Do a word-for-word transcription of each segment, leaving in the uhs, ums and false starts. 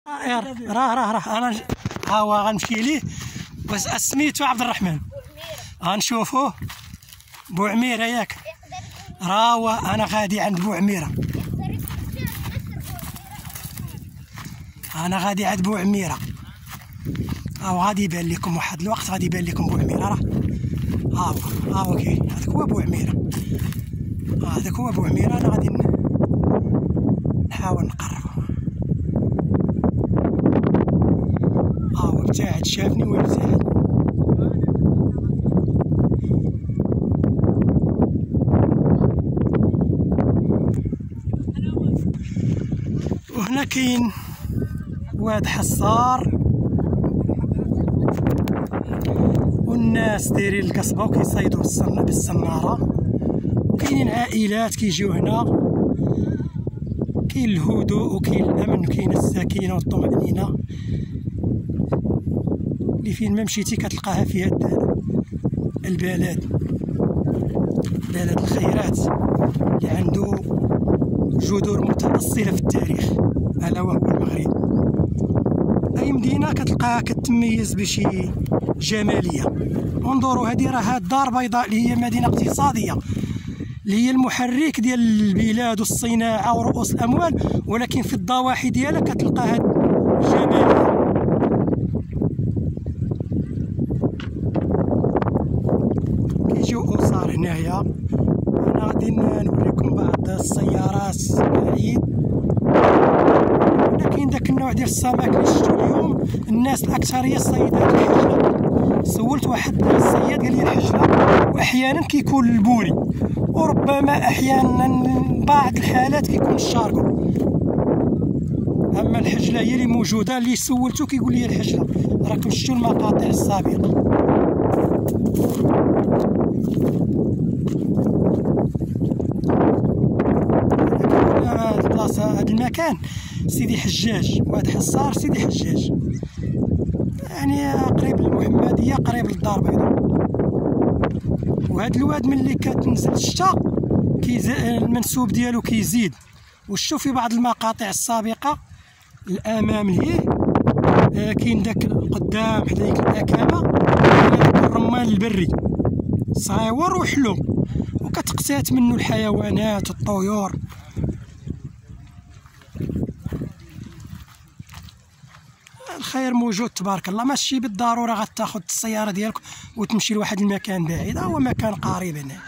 راه راه راه انا ها هو غنمشي ليه، بس سميتو عبد الرحمن. غنشوفوه بوعميره ياك، راه هو انا غادي عند بوعميره، انا غادي عند بوعميره. ها غادي يبان لكم واحد الوقت، غادي يبان لكم بوعميره. راه ها هو ها هو كاين، هذاك هو بوعميره، هذاك هو بوعميره. انا غادي نحاول نقرب. ها هو ابتعد، شافني وابتعد. وهنا كاين واد حصار، والناس دايرين القصبه وكيصيدوا بالسناره. كاينين عائلات كيجيو هنا، كاين الهدوء وكاين الامن وكاين السكينه والطمانينه اللي فين ما مشيتي كتلقاها في هاد البلد، بلد الخيرات اللي عنده جذور متأصلة في التاريخ، ألا وهو المغرب. أي مدينة كتلقاها كتميز بشي جمالية. انظروا هذه راه الدار البيضاء اللي هي مدينة اقتصادية، اللي هي المحرك ديال البلاد والصناعة ورؤوس الأموال، ولكن في الضواحي ديالها كتلقاها جمالية. كيجيو أسر هنايا. أنا غادي نوريكم بعض السيارات بعيد. هنا كاين داك النوع ديال السمك اللي شفتو اليوم، الناس الأكثرية صيدات الحجلة. سولت واحد الصياد قال لي الحجلة، وأحيانا كيكون البوري، وربما أحيانا بعض الحالات كيكون الشاركو. أما الحجلة هي اللي موجودة. اللي سولتو كيقول لي الحجلة. راكم شفتو المقاطع السابقة. هاد البلاصة، هاد المكان سيدي حجاج، واد حصار سيدي حجاج، يعني قريب للمحمدية، قريب للدار البيضاء. وهاد الواد ملي كتنزل الشتا المنسوب ديالو كيزيد. وشتو في بعض المقاطع السابقة الأمام ليه كاين داك القدام حدا ديك الأكامة، داك الرمان البري صايور وحلو، وكتقتات منه الحيوانات والطيور. الخير موجود تبارك الله، ماشي بالضروره غتاخذ السياره ديالك وتمشي لواحد المكان بعيد، هو مكان قريب هنا.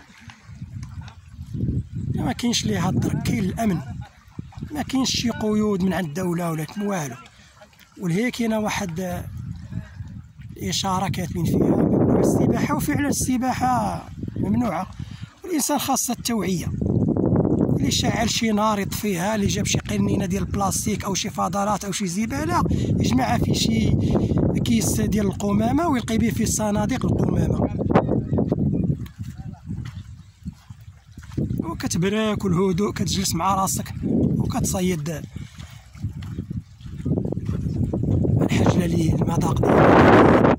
ما كاينش ليه الضرك، كاين الامن، ما كاينش شي قيود من عند الدوله ولا والو. ولهي كاينه واحد الاشاره كاتبين فيها ممنوع السباحه، وفعلا السباحه ممنوعه، والانسان خاصه التوعيه. اللي شعل شي نار يطفيها، اللي جاب شي قنينه ديال البلاستيك او شي فضلات او شي زباله يجمعها في شي كيس ديال القمامه ويلقي به في صناديق القمامه، وكتبراك والهدوء، كتجلس مع راسك وكتصيد الحجله اللي المذاق ديالها.